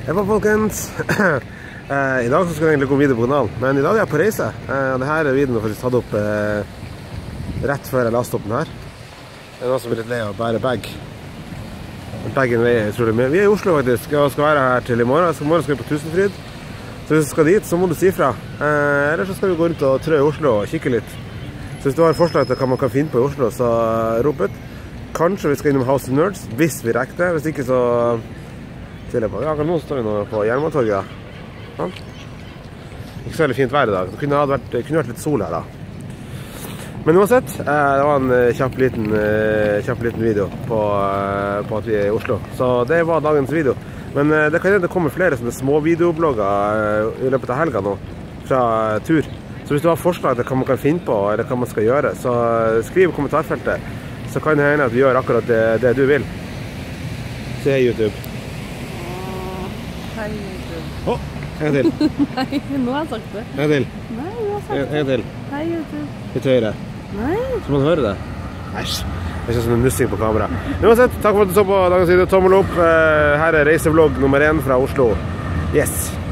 Hei folkens. I dag skal jeg egentlig gå videre på kanalen, men i dag er jeg på reise. Denne videoen er faktisk tatt opp rett før jeg lastet opp den her. Det er noen som blir litt lei av å bære bag. Baggen veier utrolig mye. Vi er i Oslo faktisk, og skal være her til i morgen. I morgen skal vi på Tusenfryd. Så hvis du skal dit, så må du si fra. Eller så skal vi gå rundt og trø i Oslo og kikke litt. Så hvis du har forslag til hva man kan finne på i Oslo, så rop ut. Kanskje vi skal innom House of Nerds, hvis vi rekker det. Hvis ikke så... Ja, nå står vi nå på Jernbanetorget da. Ikke så veldig fint vær i dag. Det kunne vært litt sol her da. Men uansett, det var en kjapp liten video på at vi er i Oslo. Så det var dagens video. Men det kan hende det kommer flere sånne små videoblogger i løpet av helga nå, fra tur. Så hvis du har forslag til hva man kan finne på, eller hva man skal gjøre, så skriv i kommentarfeltet. Så kan det hende at vi gjør akkurat det du vil. Si hei YouTube. Hei YouTube. En til. Nei, nå har jeg sagt det. En til. Nei, nå har jeg sagt det. En til. Hei YouTube. Litt høyere. Nei. Så må du høre det. Æsj. Det er ikke sånn en nussing på kamera. Uansett, takk for at du så på dagens video. Tommel opp. Her er reisevlogg nummer 1 fra Oslo. Yes.